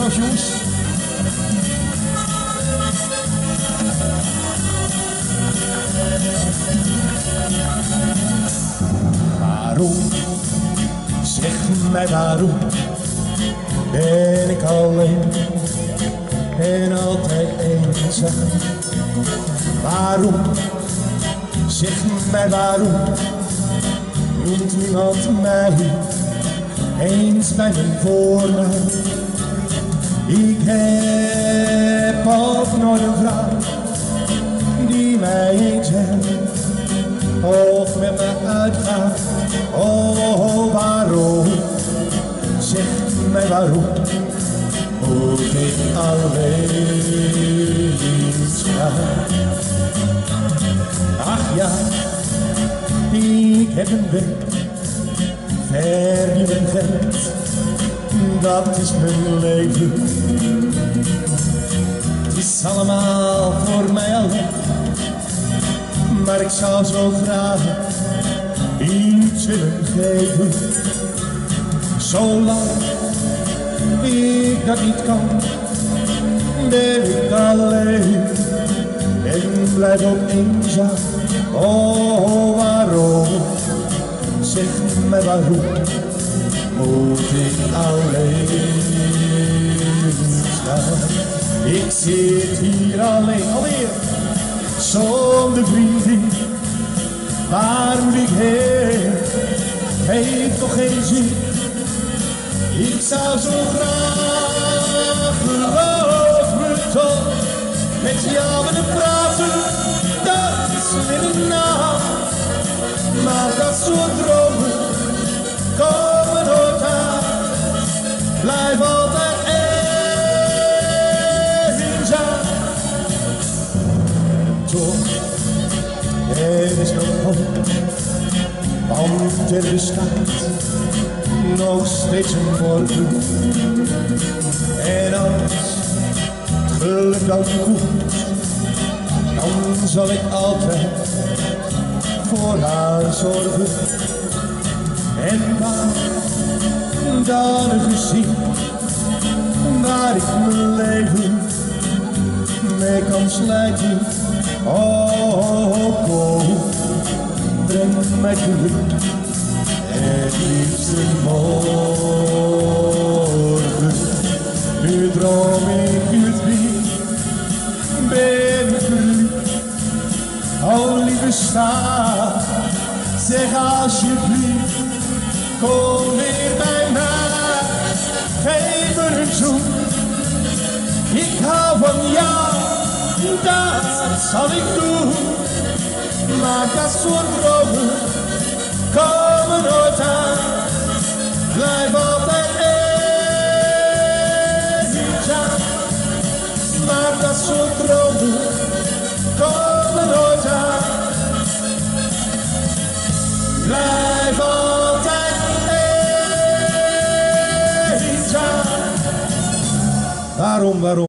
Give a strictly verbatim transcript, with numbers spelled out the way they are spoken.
applaus, jongens. Waarom, zeg mij waarom, ben ik alleen en altijd eenzaam? Waarom, zeg mij waarom, noemt niemand mij eens bij mijn voornaam? Ik heb ook nooit een vrouw die mij eens helpt of met me uitgaat. Oh, waarom, zeg mij waarom, moet ik alleen gaan? Ach ja, ik heb een weg, verdienen geld, dat is mijn leven. Het is allemaal voor mij alleen, maar ik zou zo graag iets willen geven. Zolang ik dat niet kan, ben ik alleen en blijf ook eenzaam. Oh, waarom, zeg mij waarom, moet ik alleen staan? Ik zit hier alleen alweer, zonder vriendin. Waar moet ik heen? Heeft toch geen zin. Ik zou zo graag, geloof me toch, met jou willen praten. Dat is weer een nacht, maar dat soort dromen komen nooit aan. Blijf altijd eenzaam. Toch, er is nog hoop, want er bestaat nog steeds een morgen. En als het geluk dan komt, dan zal ik altijd voor haar zorgen. En waar dan een gezien, waar ik mijn leven mee kan slijten. Oh, kom, breng mij terug, het liefste morgen. Nu droom ik het weer, ben ik verliefd. Oh, lieve schat, zeg alsjeblieft, kom weer bij mij, geef me een zoen. Ik hou van jou, dat zal ik doen, maar dat soort dromen komen nooit aan. Blijf altijd eenzaam, maar dat soort dromen komen nooit aan. Blijf altijd eenzaam. Waarom, waarom?